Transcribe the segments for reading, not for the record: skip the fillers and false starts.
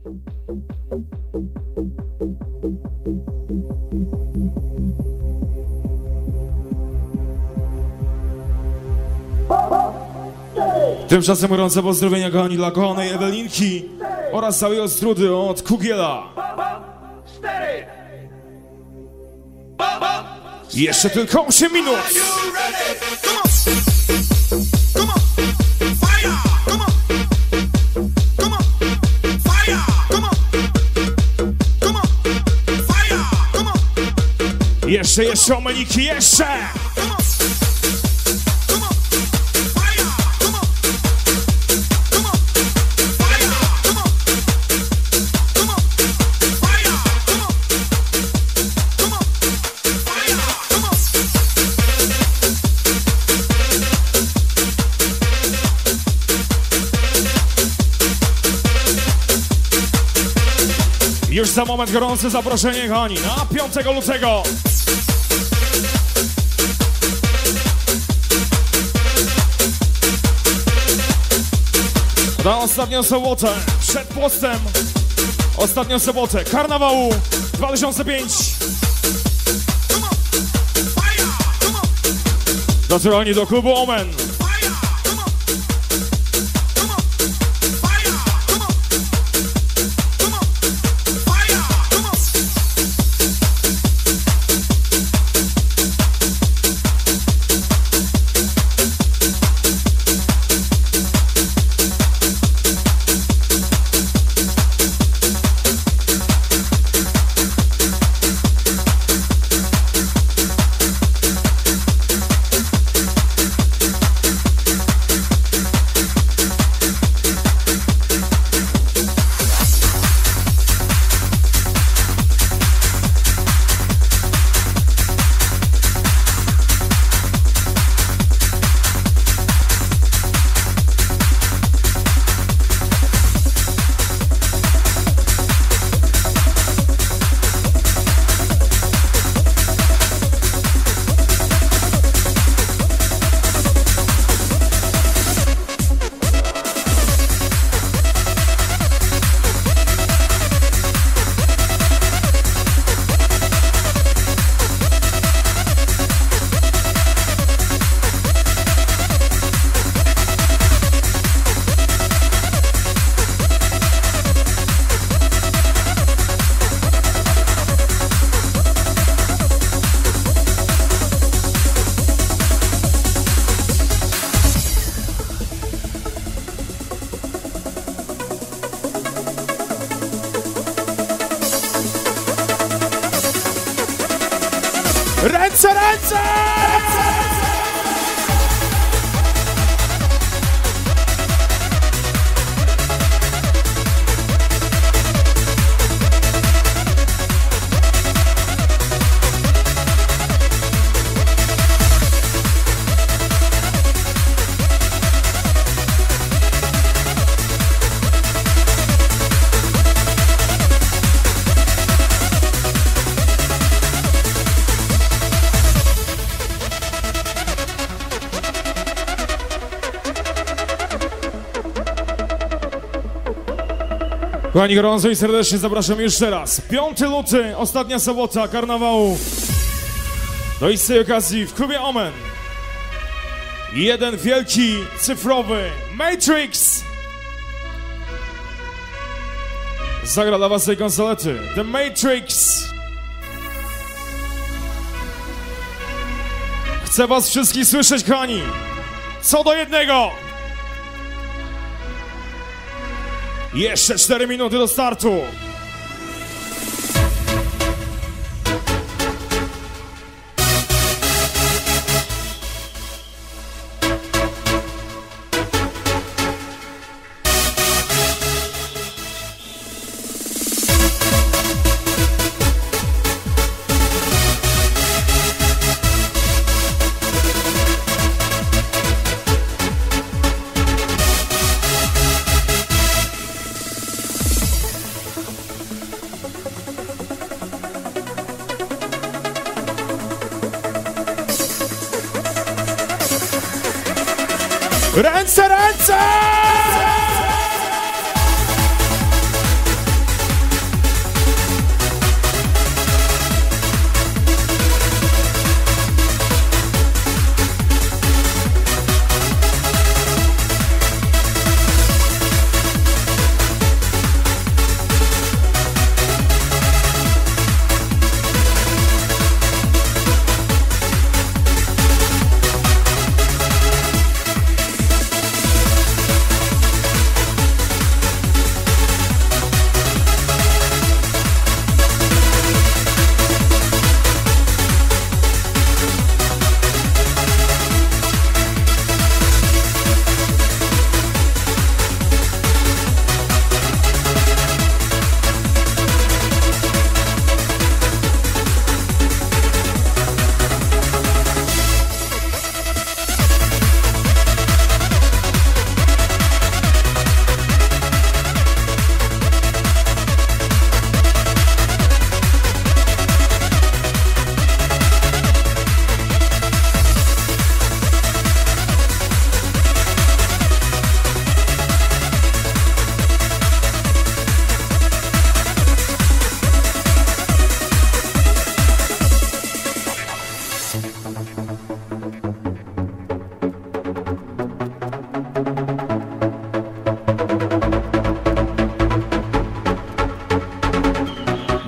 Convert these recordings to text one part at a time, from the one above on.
Tymczasem gorące pozdrowienia, kochani, dla kochanej Ewelinki oraz całej Ostrudy od Kugiela. Jeszcze tylko 8 minut. Jeszcze, omeniki, jeszcze! Już za moment gorące zaproszenie, kochani, na 5 lutego. Na ostatnią sobotę, przed postem, ostatnią sobotę Karnawału 2005. Naturalnie do klubu Omen. Ręce, ręce! Kochani, gorąco i serdecznie zapraszam jeszcze raz. 5 luty, ostatnia sobota Karnawału. No i z tej okazji w klubie Omen jeden wielki cyfrowy Matrix zagra dla was tej konsolety. The Matrix. Chcę was wszystkich słyszeć, kochani. Co do jednego. Jeszcze 4 minuty do startu. Ręce, ręce!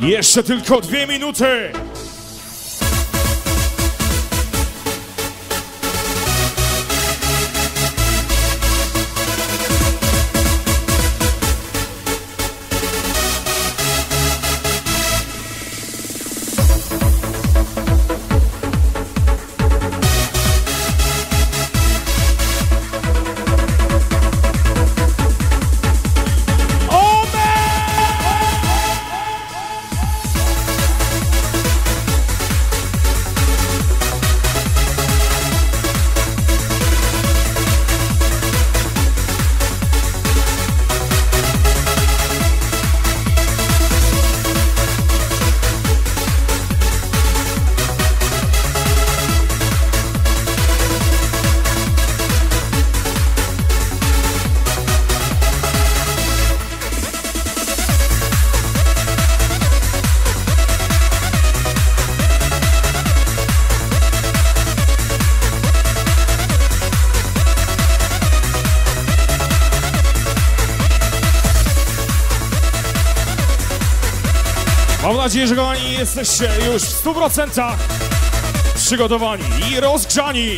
Jeszcze tylko 2 minuty. Mam nadzieję, że kochani jesteście już w 100% przygotowani i rozgrzani.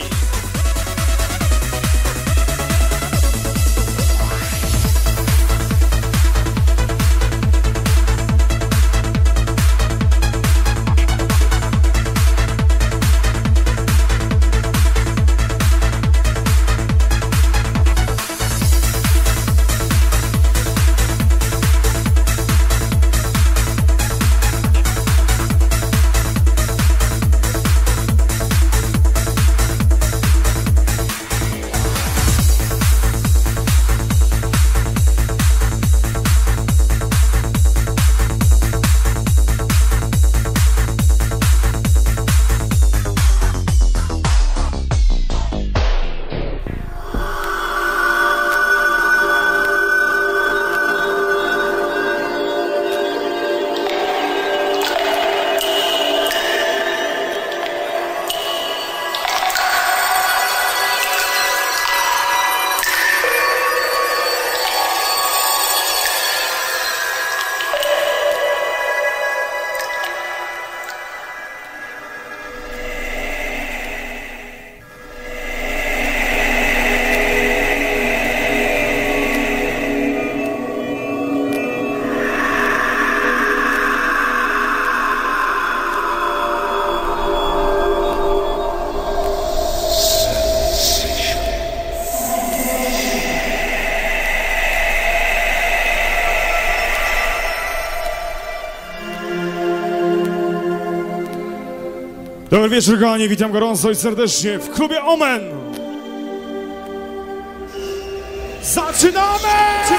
Dobry wieczór, kochani, witam gorąco i serdecznie w klubie Omen. Zaczynamy!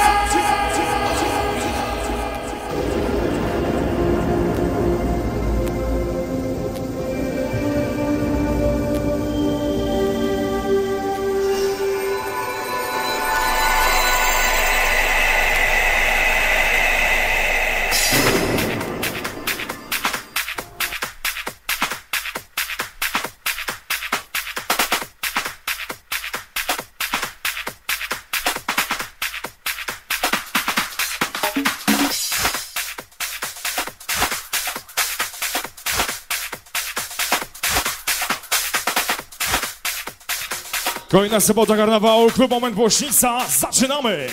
Kolejna sobota karnawału, klub Omen Bośnica, zaczynamy!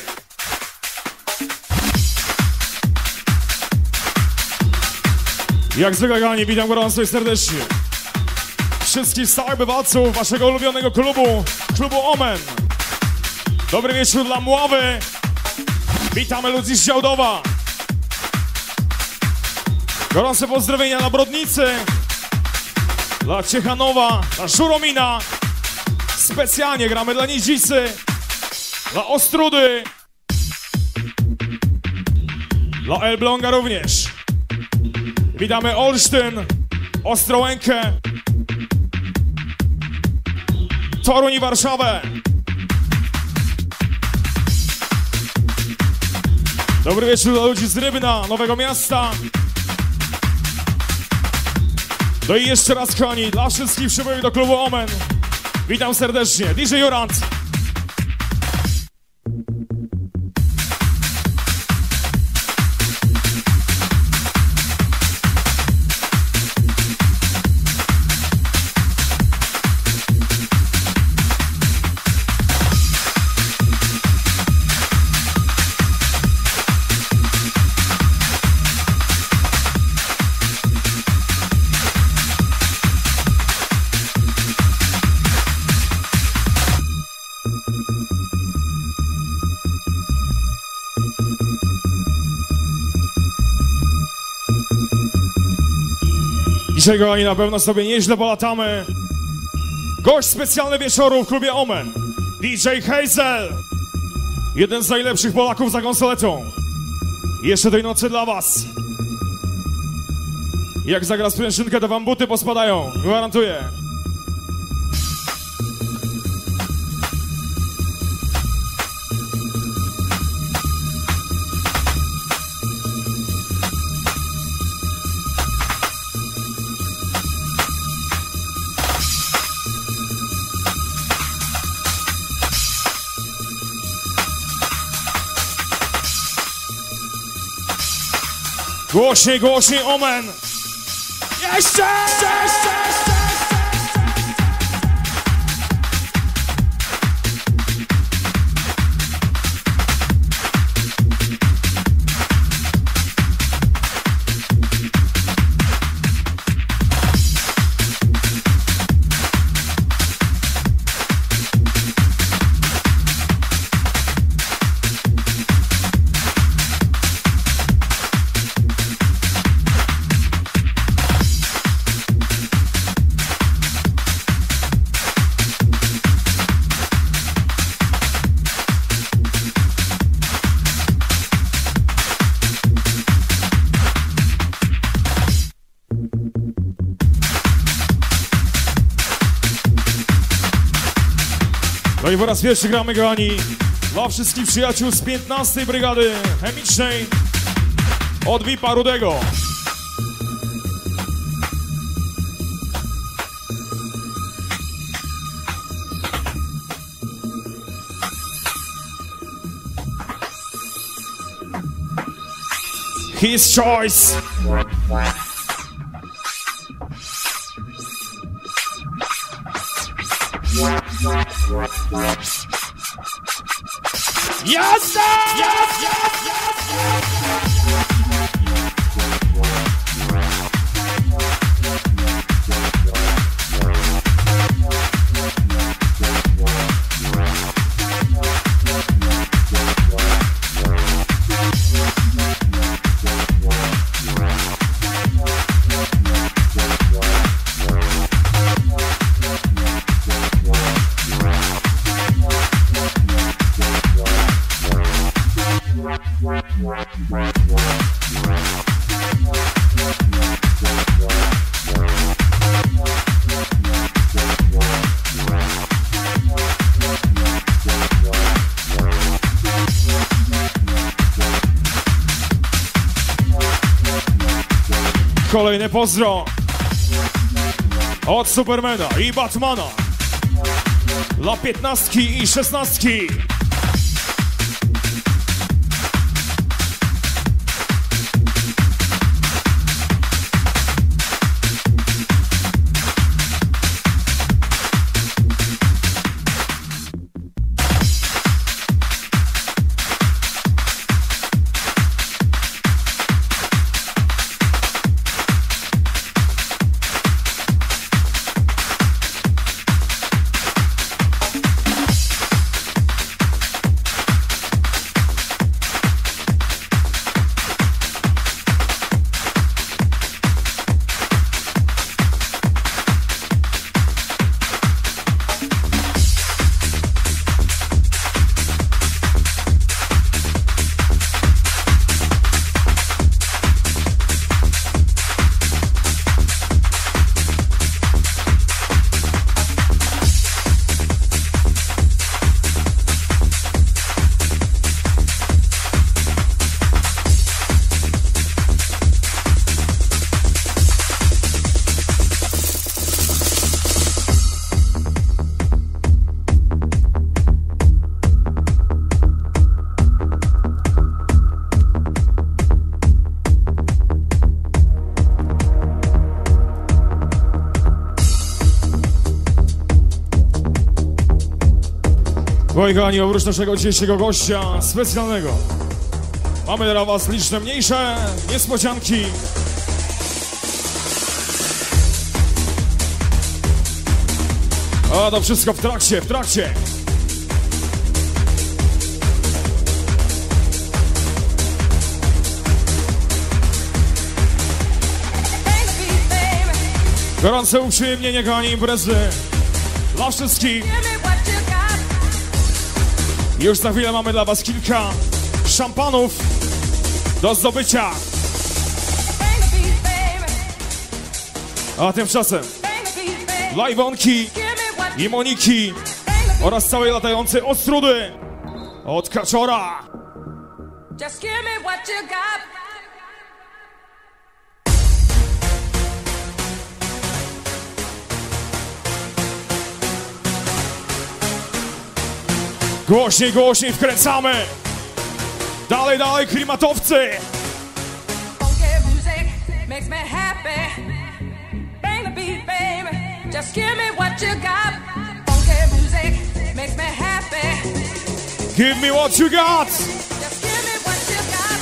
Jak zwykle, kochani, witam gorąco i serdecznie wszystkich stałych bywalców waszego ulubionego klubu Omen. Dobry wieczór dla Mławy, witamy ludzi z Działdowa. Gorące pozdrowienia dla Brodnicy, dla Ciechanowa, dla Żuromina. Specjalnie gramy dla Nidzicy, dla Ostrudy, dla Elbląga również. Witamy Olsztyn, Ostrołękę, Toruń i Warszawę. Dobry wieczór dla ludzi z Rybna, Nowego Miasta. No i jeszcze raz, kochani, dla wszystkich przybyłych do klubu Omen. Witam serdecznie, DJ Jurant. Dzisiaj, kochani, na pewno sobie nieźle polatamy. Gość specjalny wieczoru w klubie Omen. DJ Hazel. Jeden z najlepszych Polaków za konsoletą. Jeszcze tej nocy dla was. Jak zagra sprężynkę, to wam buty pospadają. Gwarantuję. Głośniej, głośniej, Omen! Jeszcze! No i po raz pierwszy gramy, kochani, dla wszystkich przyjaciół z 15. Brygady Chemicznej od VIP-a Rudego. His choice. Yes, sir! Yes, yes, yes, yes! Kolejne pozdro od Supermana i Batmana dla 15 i 16. Moi kochani, oprócz naszego dzisiejszego gościa specjalnego mamy dla was liczne mniejsze niespodzianki. A to wszystko w trakcie. Gorące uprzyjemnienie, kochani, imprezy dla wszystkich. Już za chwilę mamy dla was kilka szampanów do zdobycia. A tymczasem dla Iwonki i Moniki oraz całej latającej Ostrudy od Kaczora. Just give me what you got. Głośniej, głośniej wkręcamy. Dalej, dalej, klimatowcy. Funky music makes me happy. Bang the beat, baby. Just give me what you got. Funky music makes me happy. Give me what you got. Just give me what you got.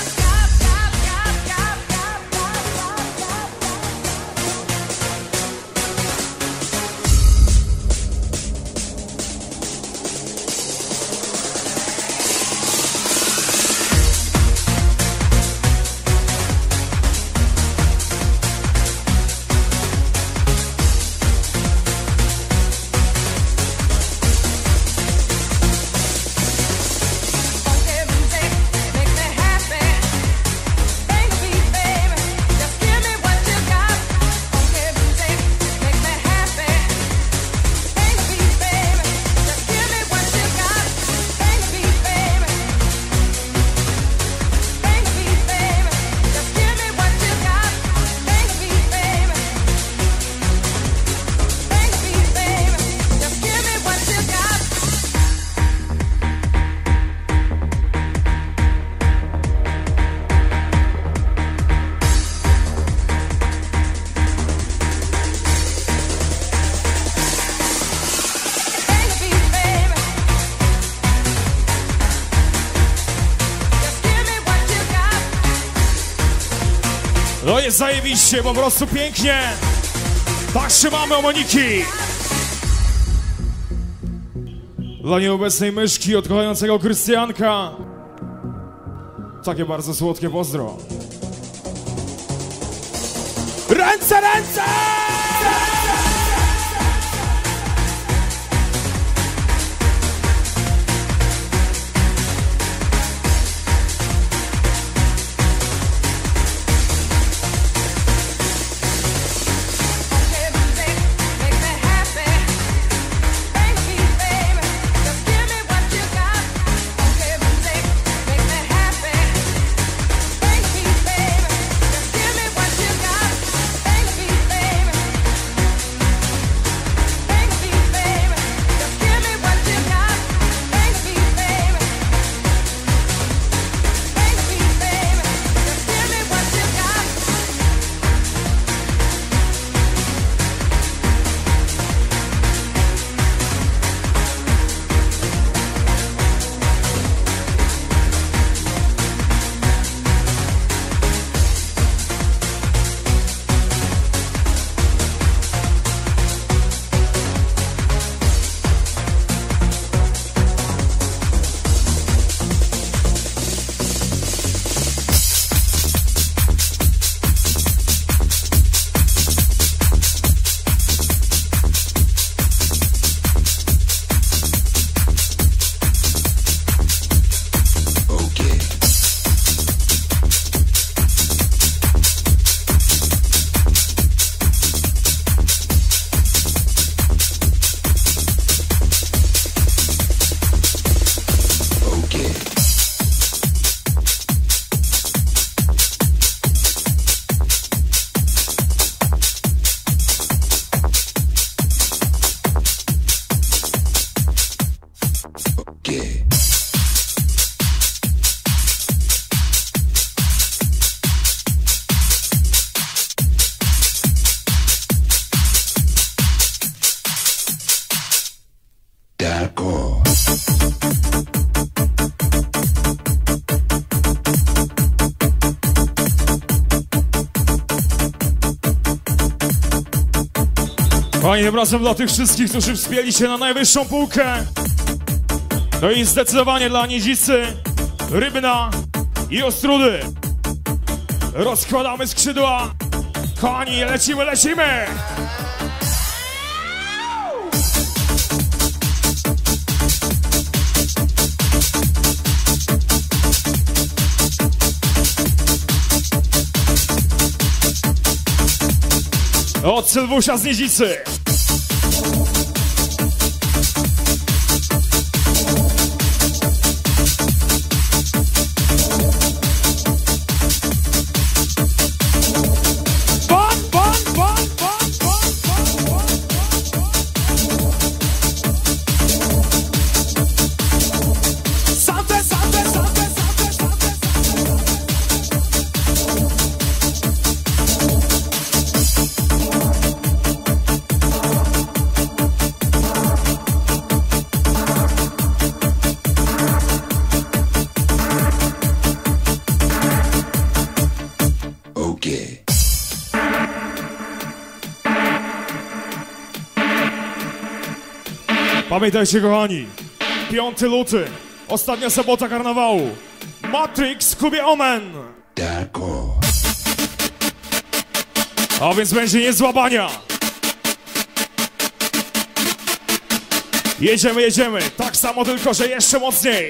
No jest zajebiście, po prostu pięknie. Tak trzymamy o Moniki. Dla nieobecnej myszki od kochającego Krystianka. Takie bardzo słodkie pozdro. Ręce, ręce! Fajnym razem dla tych wszystkich, którzy wspięli się na najwyższą półkę. To jest zdecydowanie dla Nidzicy, Rybna i Ostrudy. Rozkładamy skrzydła. Kochani, lecimy, lecimy! od Sylwusia z Nidzicy. Pamiętajcie, kochani, 5 luty, ostatnia sobota karnawału. Matrix w klubie Omen. A więc będzie niezłamania. Jedziemy, jedziemy. Tak samo, tylko że jeszcze mocniej.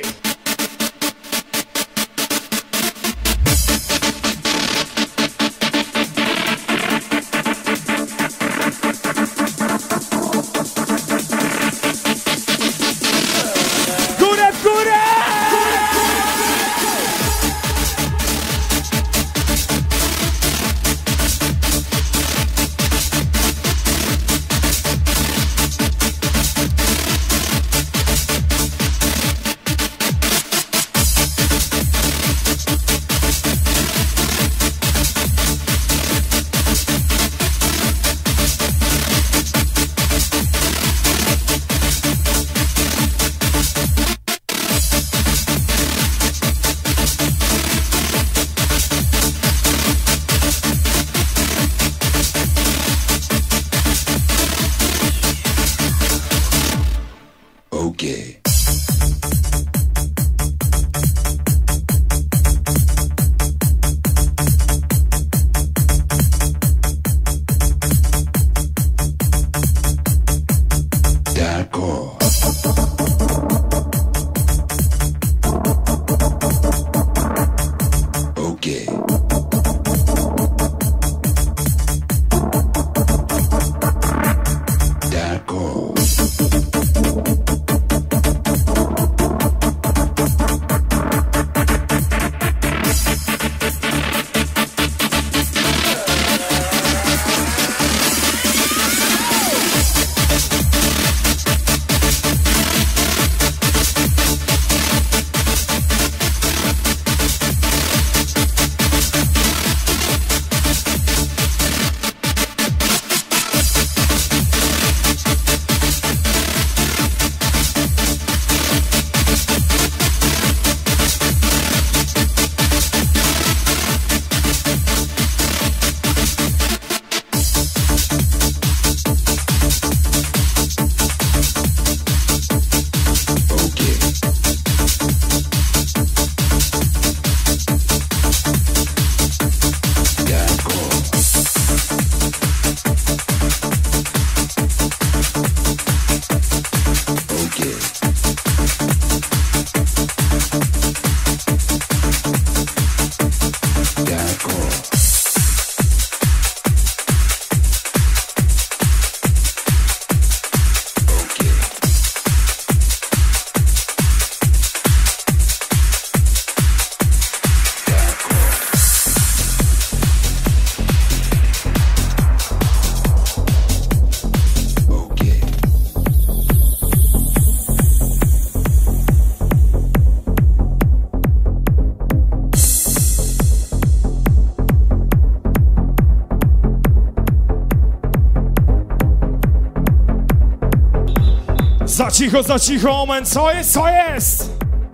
Za cicho, Omen, co jest, co jest?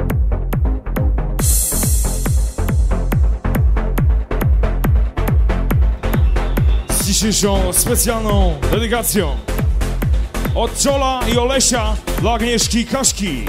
Z dzisiejszą specjalną dedykacją od Jola i Olesia dla Agnieszki i Kaszki.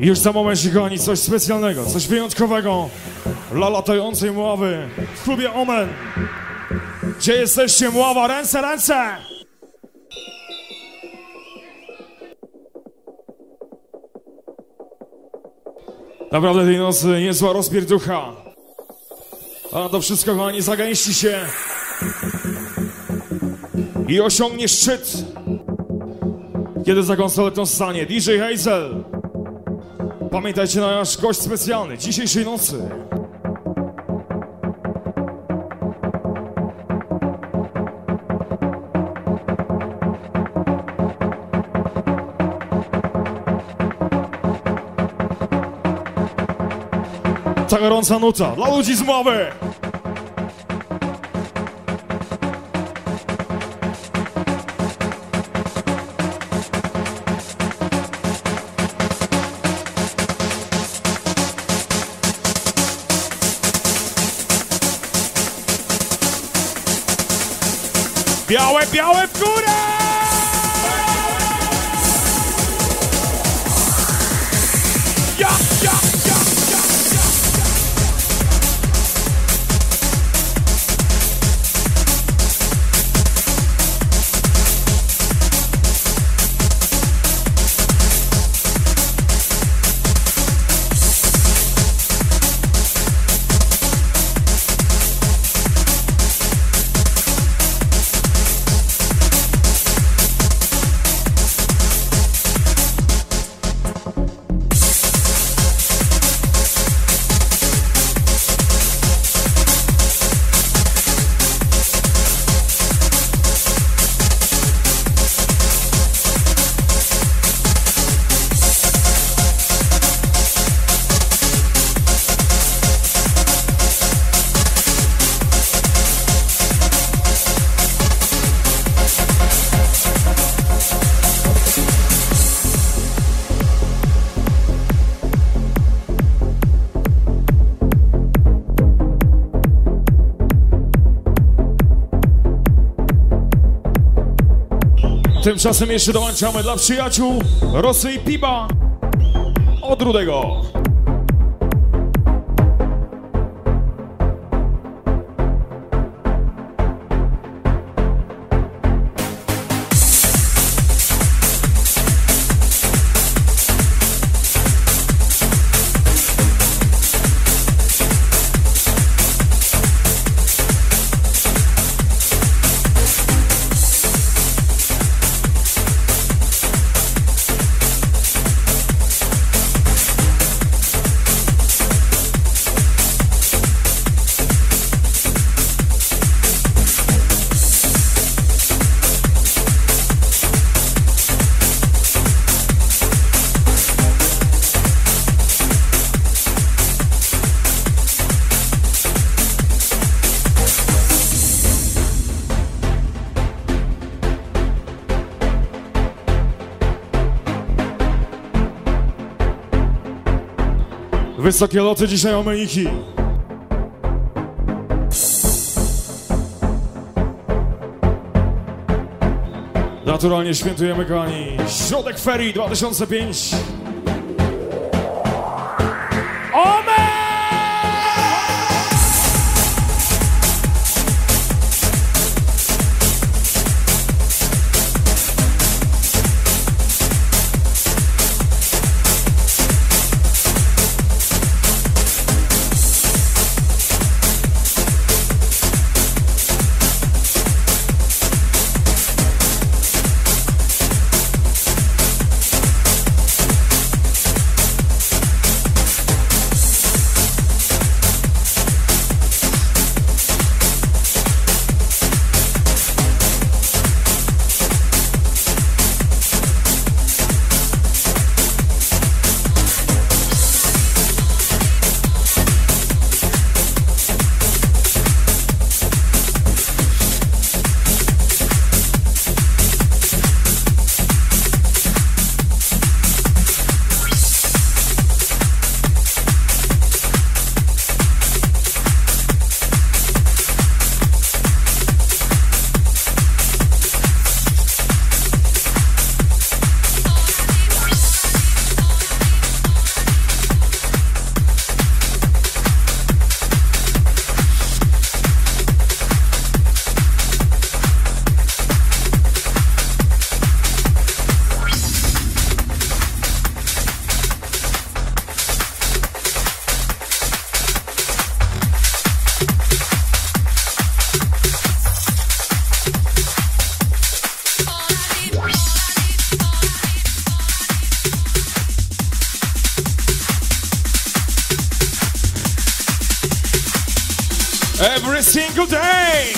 Już za moment, kochani, coś specjalnego, coś wyjątkowego dla latającej Mławy w klubie Omen. Gdzie jesteście, Mława? Ręce, ręce! Naprawdę tej nocy niezła rozpierducha. A to wszystko, kochani, zagęści się i osiągnie szczyt, kiedy za konsoletą stanie DJ Hazel. Pamiętajcie, nasz gość specjalny dzisiejszej nocy. Ta gorąca nuta dla ludzi z Mławy. Białe, białe w górę! Ja, ja, ja, ja, ja. Tymczasem jeszcze dołączamy dla przyjaciół Rosy i Piba od Rudego. Wysokie loty dzisiaj omeniki. Naturalnie świętujemy, kochani, środek ferii 2005. Omen! single day.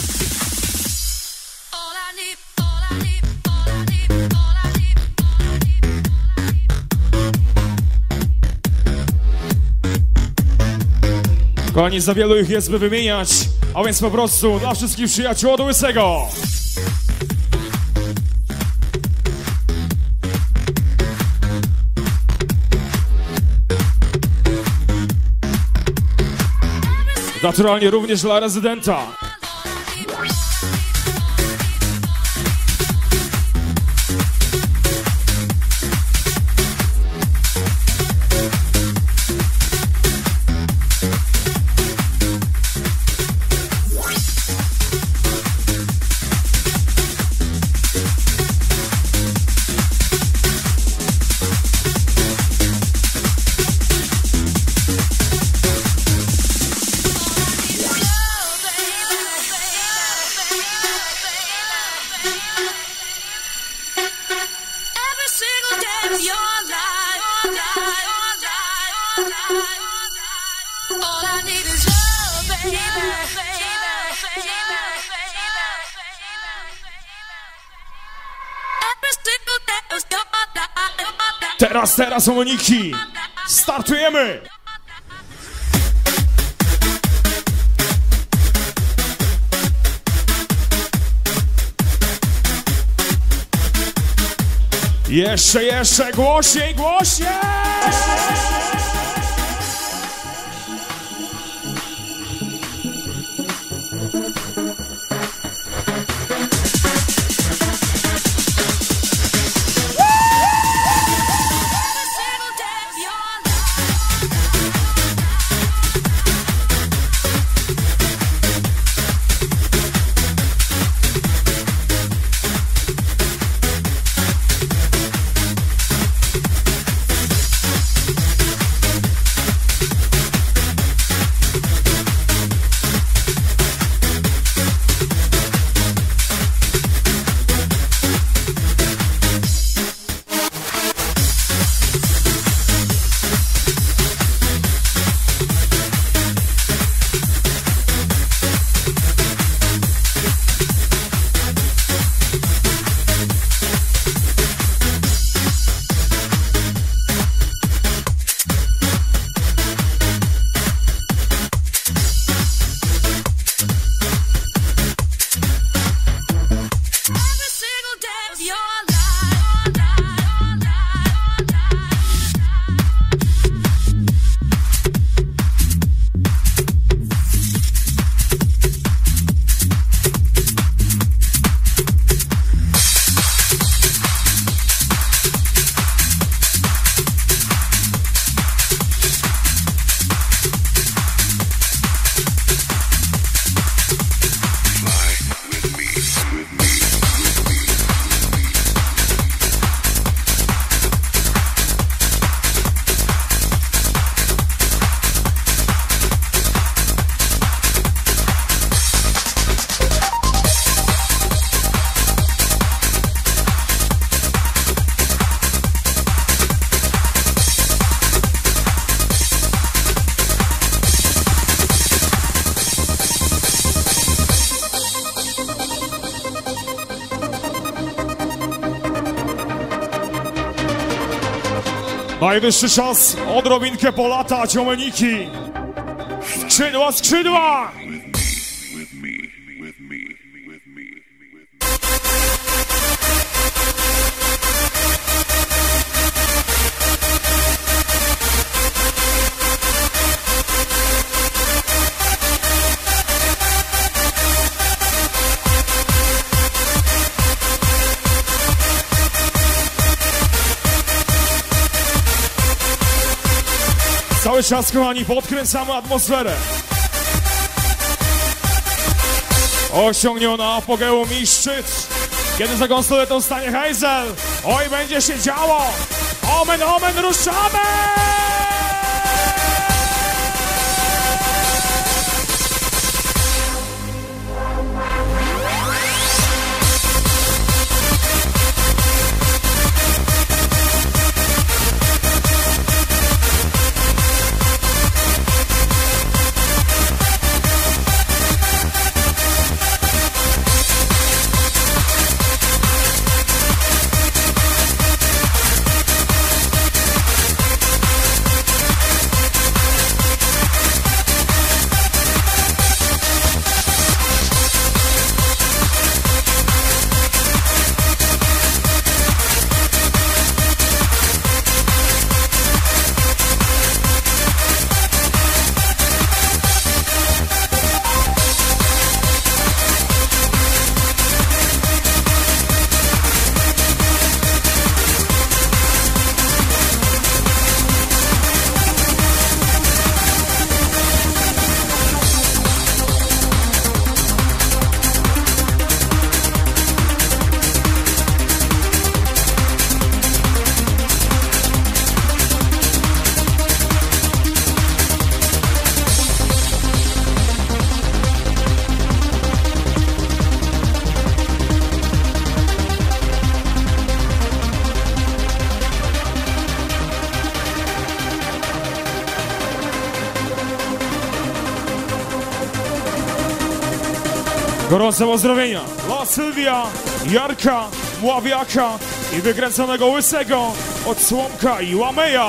Kochani, za wielu ich jest, by wymieniać, a więc po prostu dla wszystkich przyjaciół od Łysego. Naturalnie również dla rezydenta. Teraz Moniki. Startujemy! Jeszcze, głośniej! Najwyższy czas odrobinkę polatać, Omeniki. Skrzydła! Cały czas, kochani, podkręcamy atmosferę. Osiągniona apogeum i szczyt. Kiedy za konsoletą stanie Hazel, oj, będzie się działo. Omen, ruszamy! Gorące pozdrowienia dla Sylwia, Jarka, Mławiaka i wykręconego Łysego od Słomka i Łameja.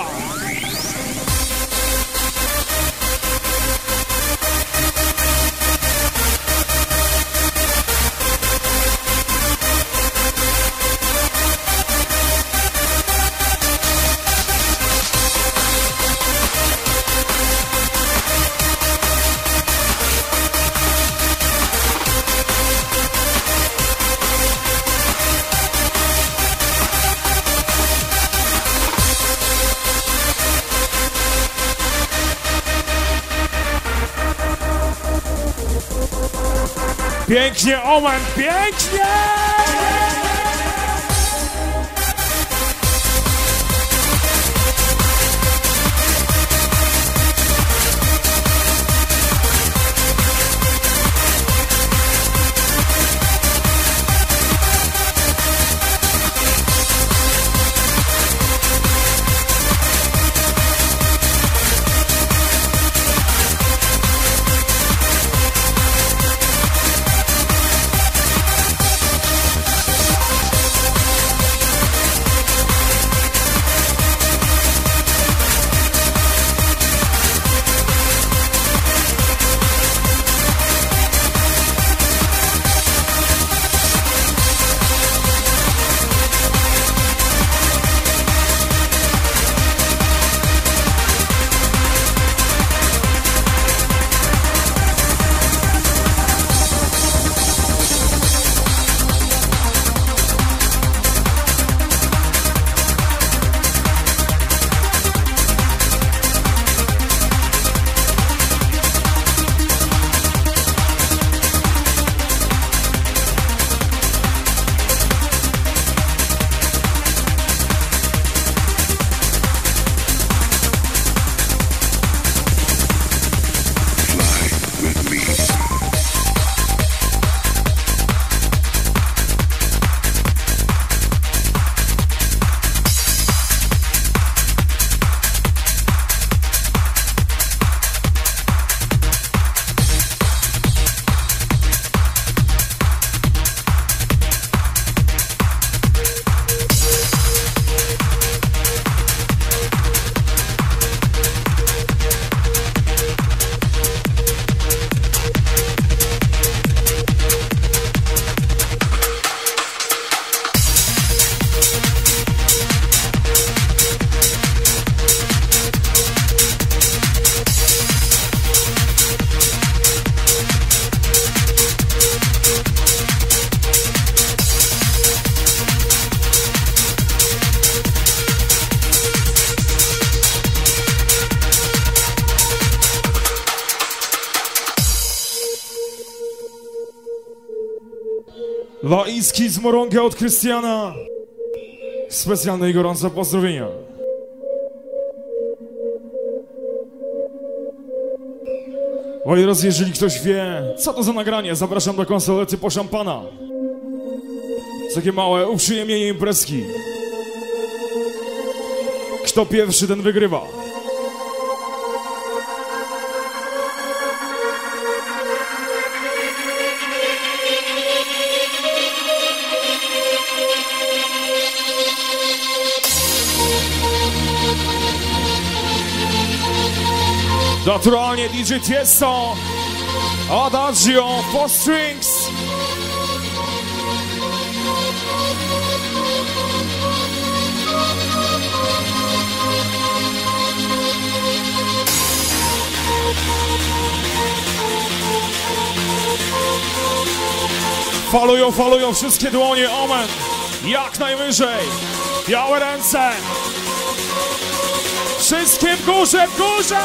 Pięknie, Omen, pięknie! Dla Iski z Morąga od Krystiana specjalne i gorące pozdrowienia. Moi drodzy, jeżeli ktoś wie, co to za nagranie, zapraszam do konsolety po szampana. Takie małe uprzyjemnienie imprezki. Kto pierwszy, ten wygrywa. Naturalnie DJ Tiesto, Adagio, 4 strings. Falują wszystkie dłonie, Omen. Jak najwyżej. Białe ręce. Wszystkie w górze, w górze!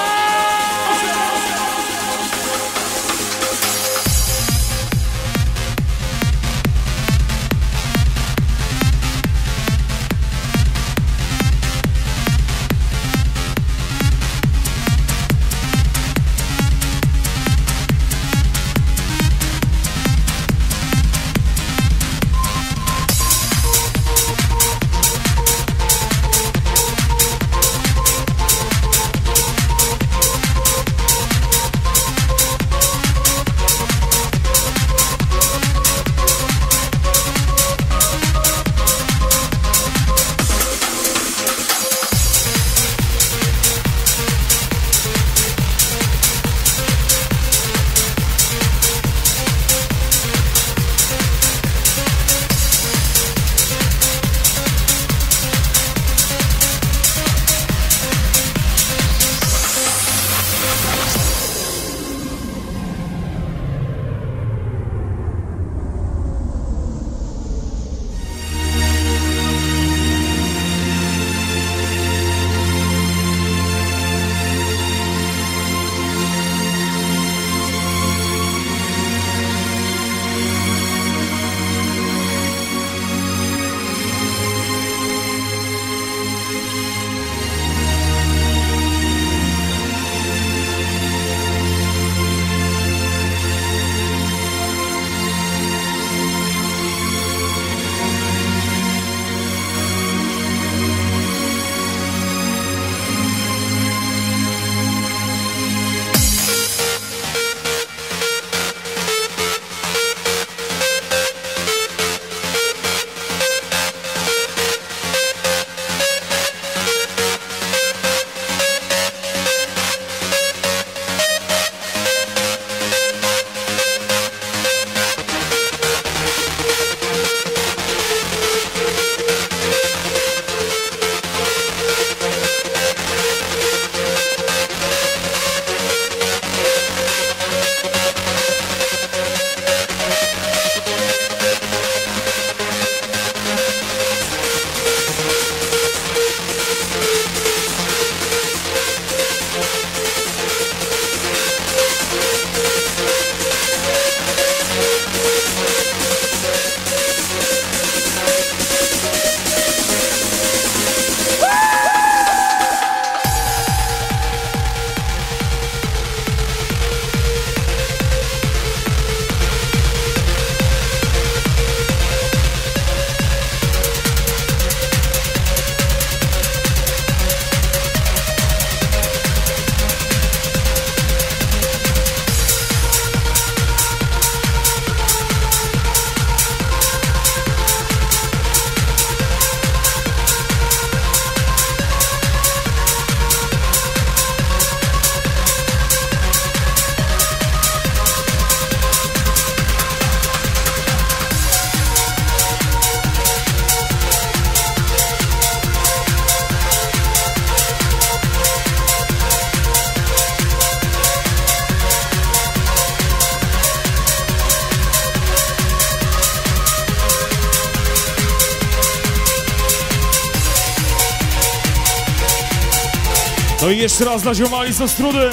No i jeszcze raz dla ziomali z Ostrudy.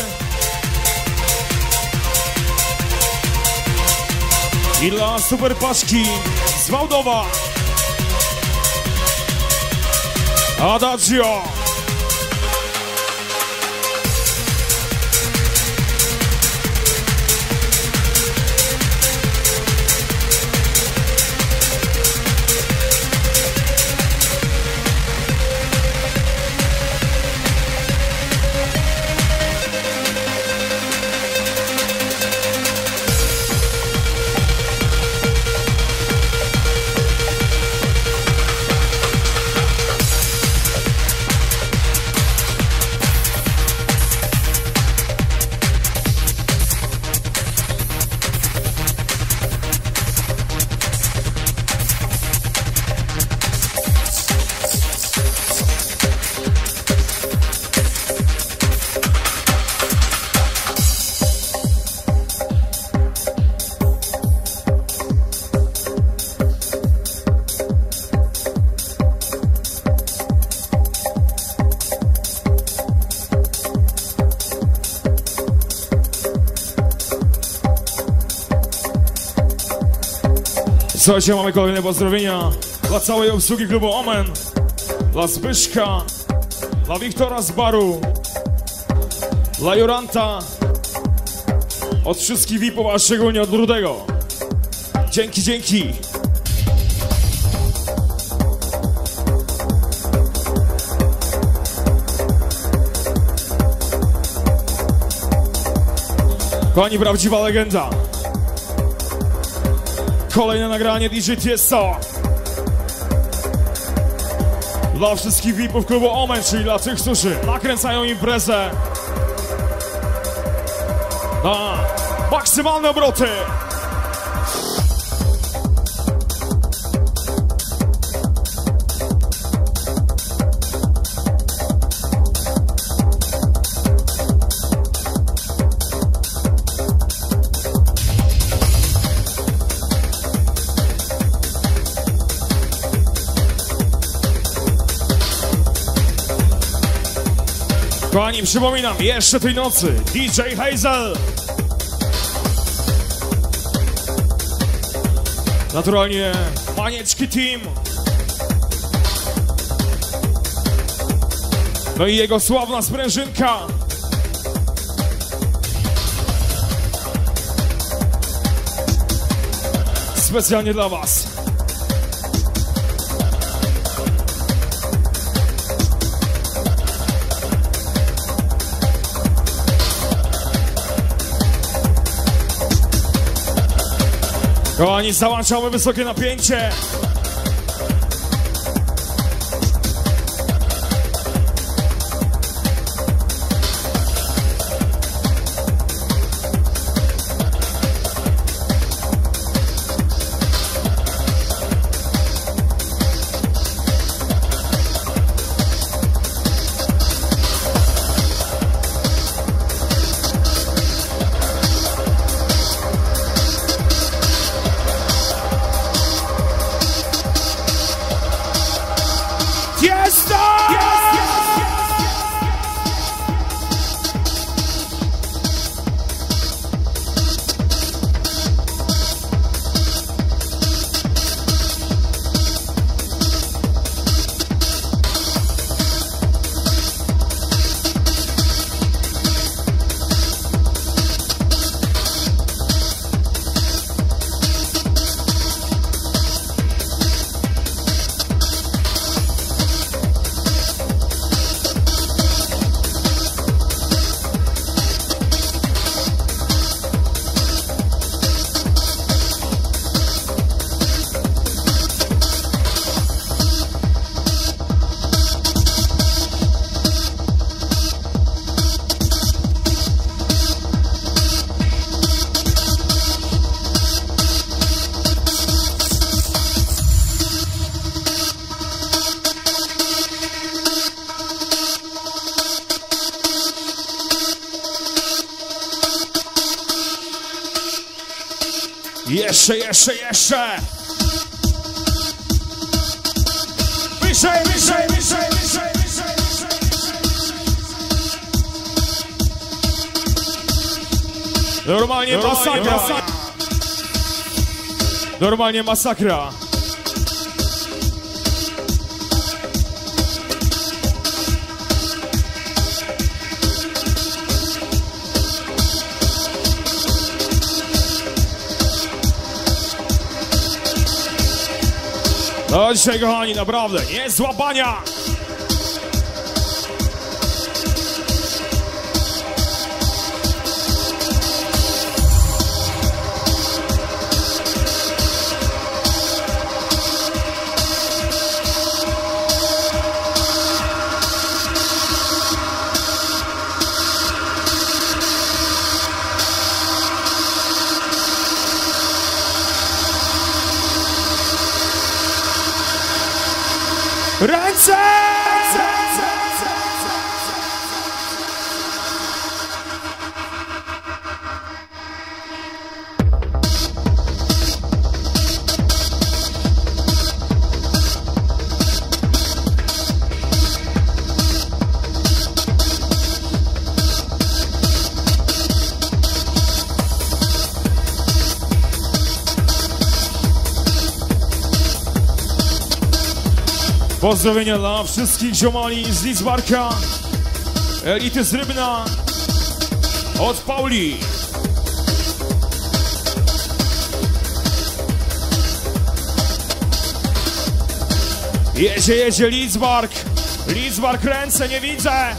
I dla super paczki z Wałdowa. Adagio. Słuchajcie, mamy kolejne pozdrowienia dla całej obsługi klubu Omen, dla Zbyszka, dla Wiktora z baru, dla Juranta, od wszystkich VIP-ów, a szczególnie od Rudego. Dzięki, dzięki. Kochani, prawdziwa legenda. Kolejne nagranie DJ Tiesto. Dla wszystkich VIP-ów klubu Omen, czyli dla tych, którzy nakręcają imprezę na maksymalne obroty. Kochani, przypominam, jeszcze tej nocy DJ Hazel. Naturalnie Manieczki Team. No i jego sławna sprężynka. Specjalnie dla was. Kochani, załączamy wysokie napięcie. Jeszcze. Wyżej. Normalnie masakra. Normalnie masakra. No dzisiaj, kochani, naprawdę nie złapania. Ręce! Pozdrowienia dla wszystkich ziomali z Lidzbarka, Elity z Rybna, od Pauli. Jedzie Lidzbark. Lidzbark, ręce, nie widzę.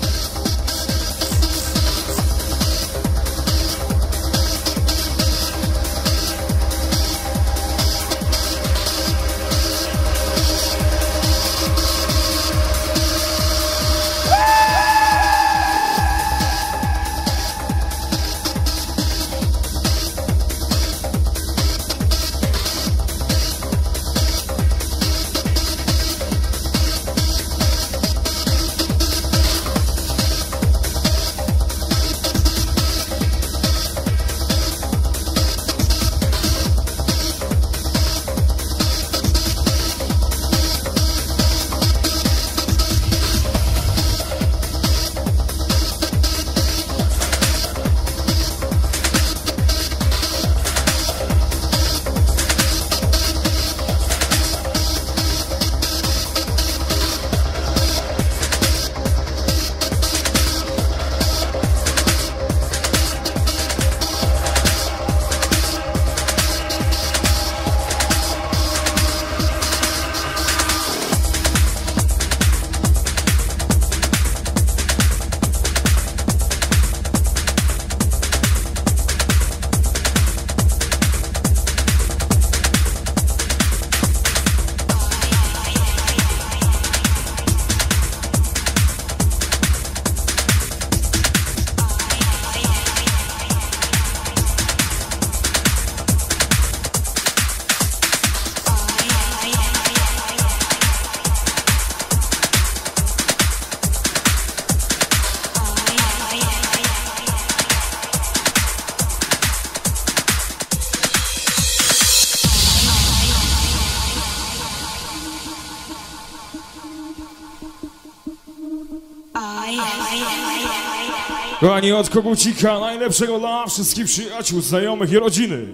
Kochani, od Kogucika najlepszego dla wszystkich przyjaciół, znajomych i rodziny.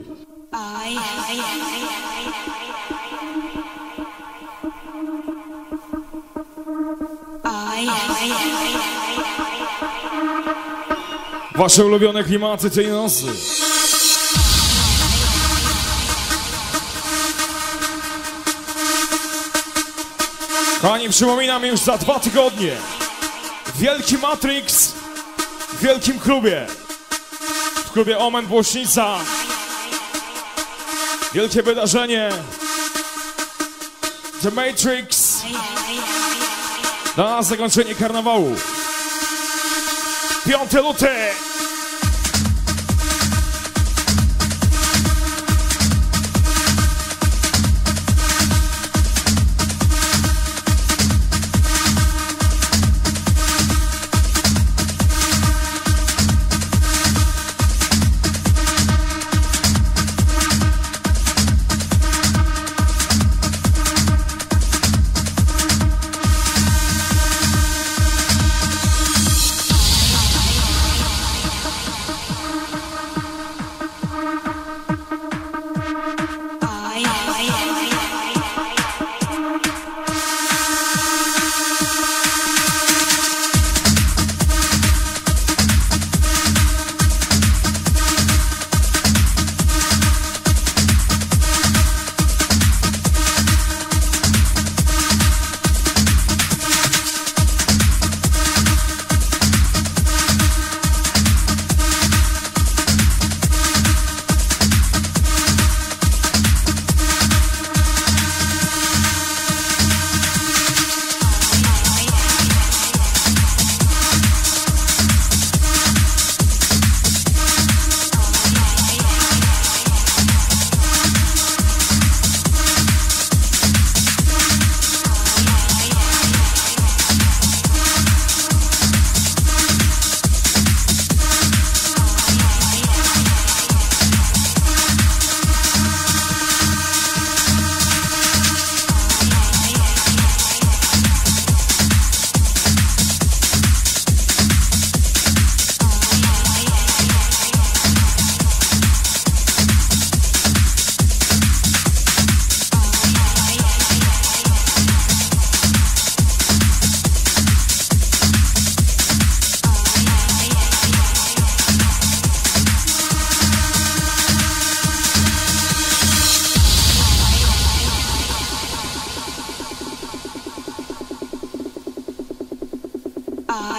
Wasze ulubione klimaty tej nocy. Kochani, przypominam, już za 2 tygodnie Wielki Matrix w wielkim klubie. W klubie Omen Błośnica. Wielkie wydarzenie. The Matrix. Na zakończenie karnawału. 5 luty.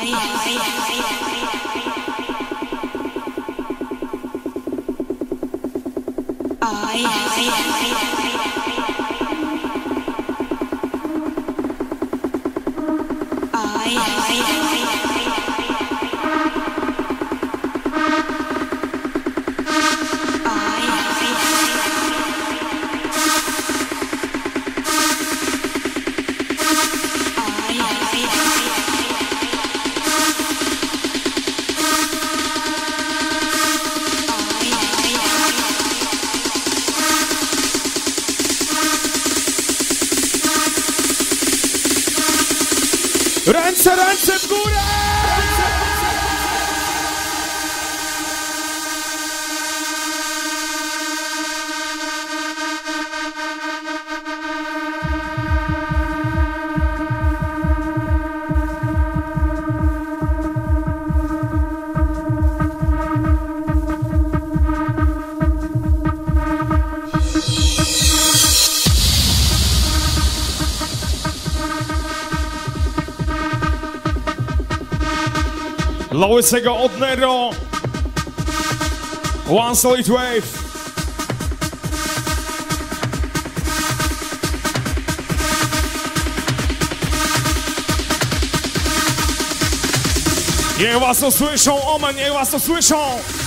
Ręce, ręce w górę! Dla łysego od Nero. One Solid Wave. Niech was to słyszą, Omen, niech was to słyszą.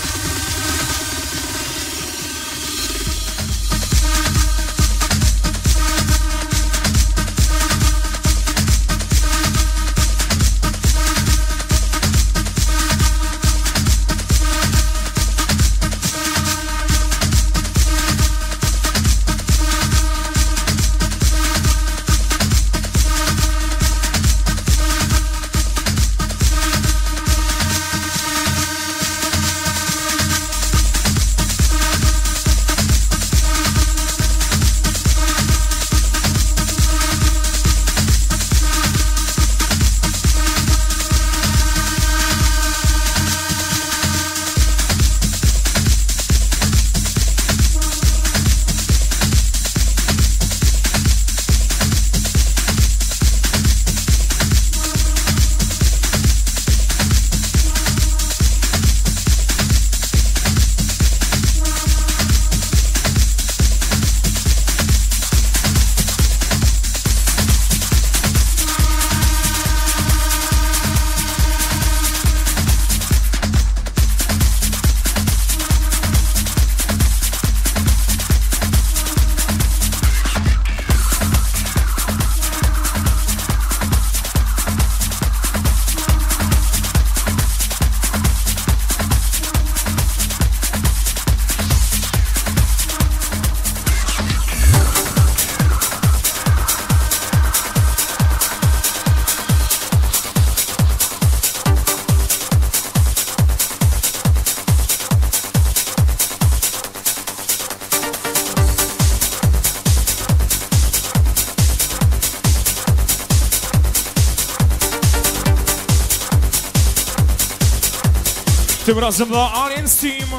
Tym razem dla Aliens Team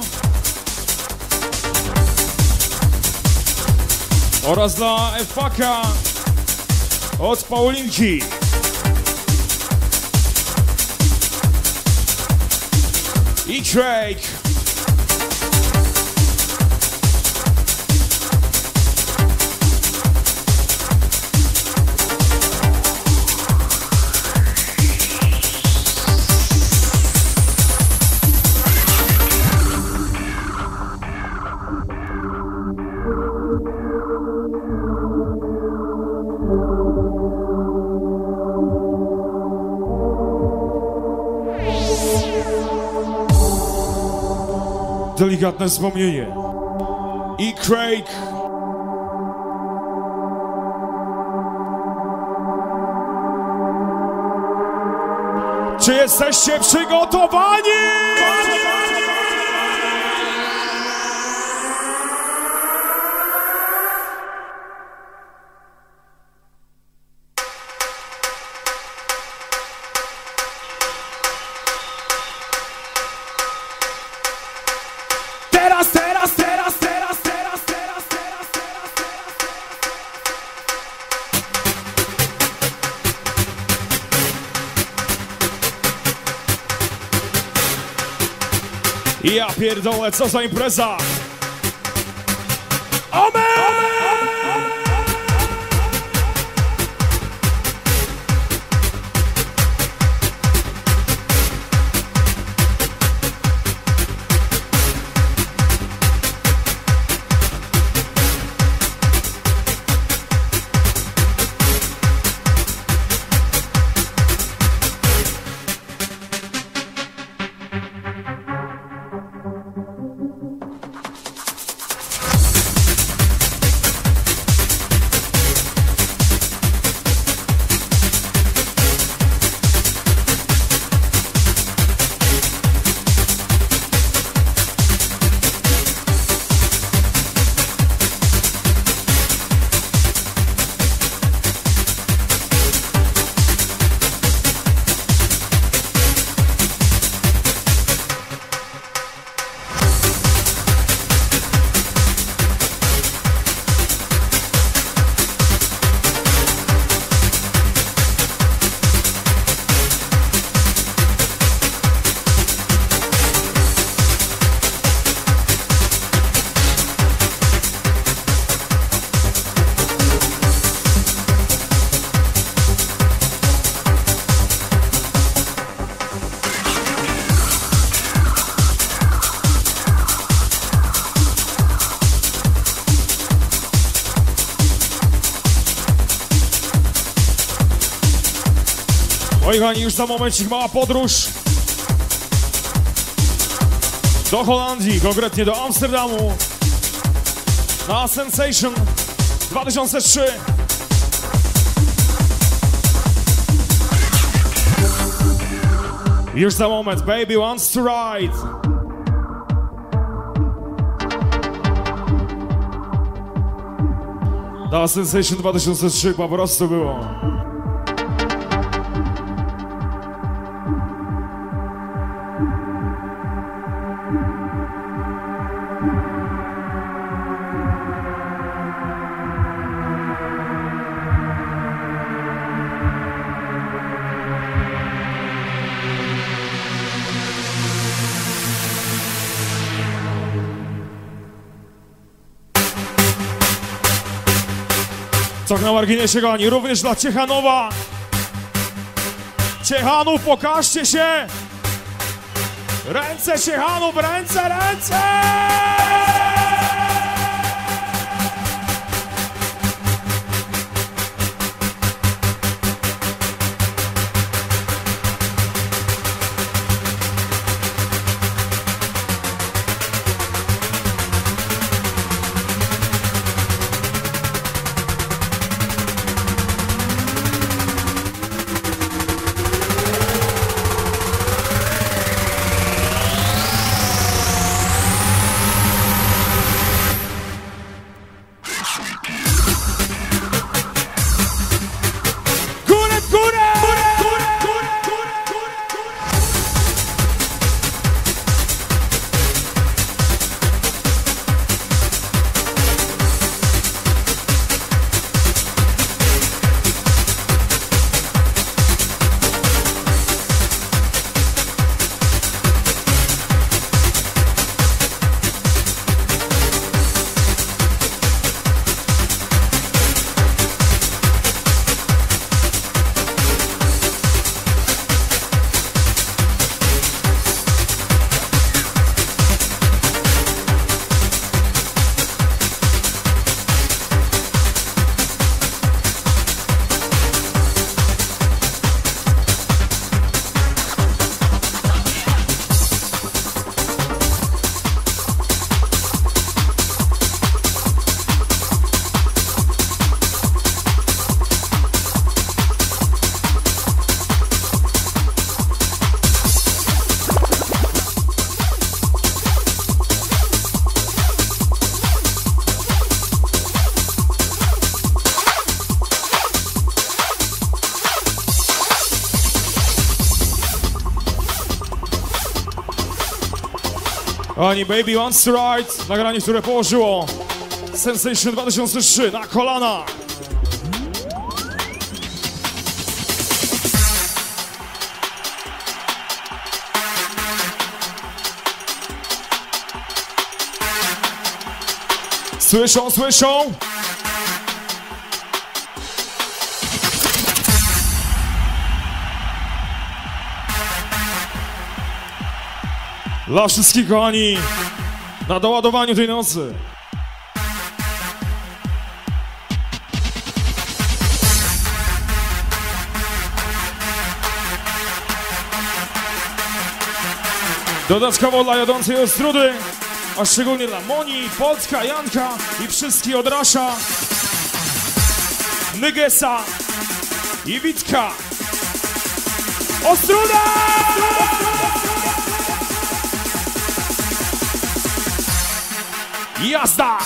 oraz dla Faka od Paulinki. I Drake. Delikatne wspomnienie. I Craig. Czy jesteście przygotowani? Ja pierdolę, co za impreza! Amen! Moi kochani, już za momencik mała podróż do Holandii, konkretnie do Amsterdamu na Sensation 2003. Już za moment, Baby Wants to Ride. Na Sensation 2003 po prostu było. Tak na marginesie, kochani, również dla Ciechanowa. Ciechanów, pokażcie się! Ręce Ciechanów, ręce, ręce! Oni Baby Wants to Ride, nagranie, które położyło Sensation 2003 na kolana. Słyszą, słyszą? Dla wszystkich, kochani, na doładowaniu tej nocy. Dodatkowo dla jadącej Ostrudy, a szczególnie dla Moni, Polska, Janka i wszystkich od Rasza, Nygesa i Witka. Ostruda! Jazda!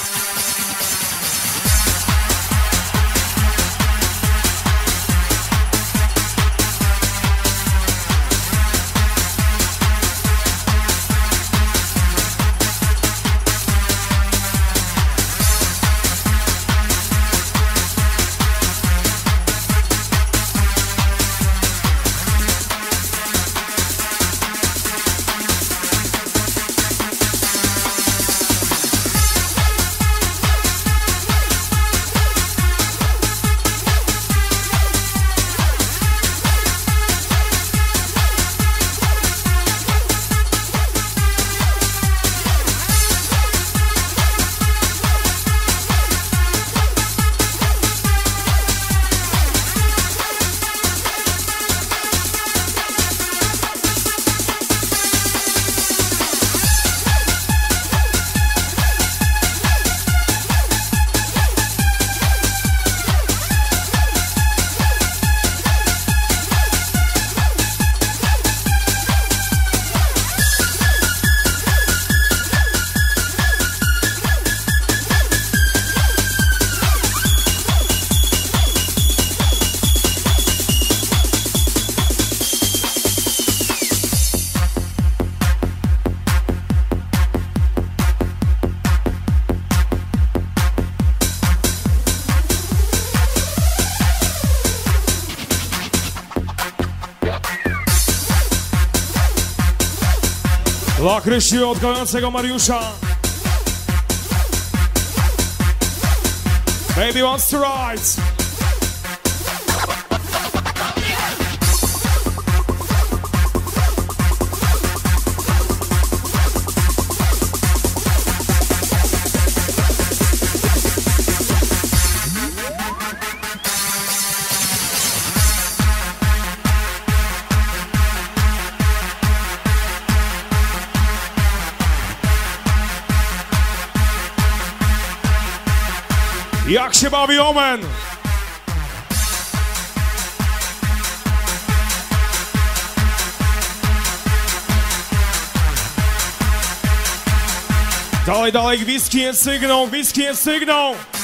Dla Krysi od kochającego Mariusza. Baby wants to ride. Jak się bawi Omen? Dalej, dalej, gwizdki jest sygnał, gwizdki jest sygnał.